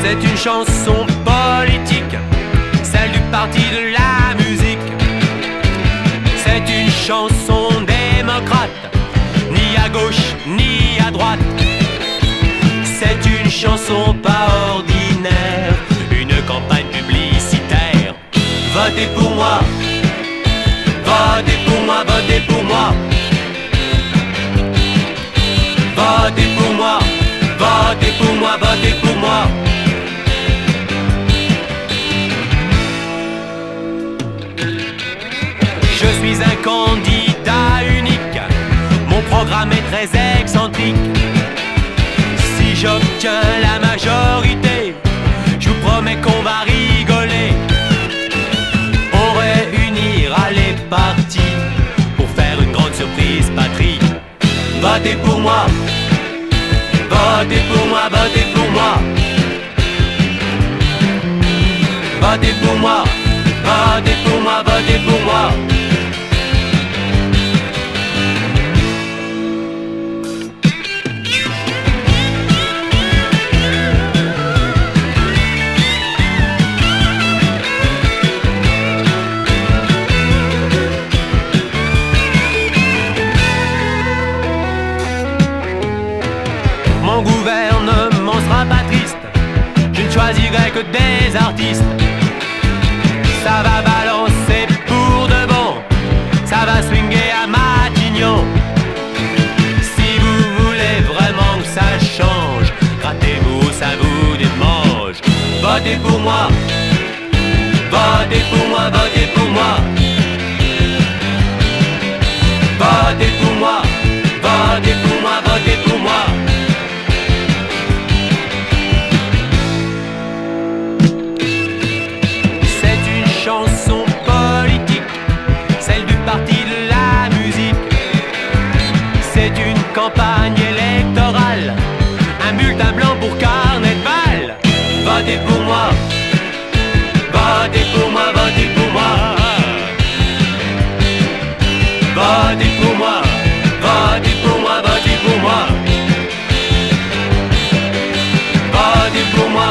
C'est une chanson politique, celle du parti de la musique. C'est une chanson démocrate, ni à gauche ni à droite. C'est une chanson pas ordinaire, une campagne publicitaire. Votez pour moi, votez pour moi, votez pour moi. Votez pour moi, votez pour moi, votez pour moi. Je suis un candidat unique, mon programme est très excentrique. Si j'obtiens la majorité, je vous promets qu'on va rigoler. On réunira les partis pour faire une grande surprise patrie. Votez pour moi, votez pour moi, votez pour moi. Votez pour moi, votez pour moi, votez pour moi. Mon gouvernement sera pas triste, je ne choisirai que des artistes. Ça va balancer pour de bon, ça va swinguer à Matignon. Si vous voulez vraiment que ça change, grattez-vous, ça vous démange. Votez pour moi, votez pour moi, votez pour moi. Votez pour moi, votez pour moi, votez pour moi. Chanson politique, celle du parti de la musique. C'est une campagne électorale, un bulletin blanc pour carnet de balles. Votez pour moi, votez pour moi, votez pour moi. Votez pour moi, votez pour moi, votez pour moi. Votez pour moi,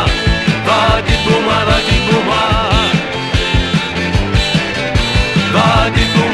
votez pour moi, votez pour moi. Votez pour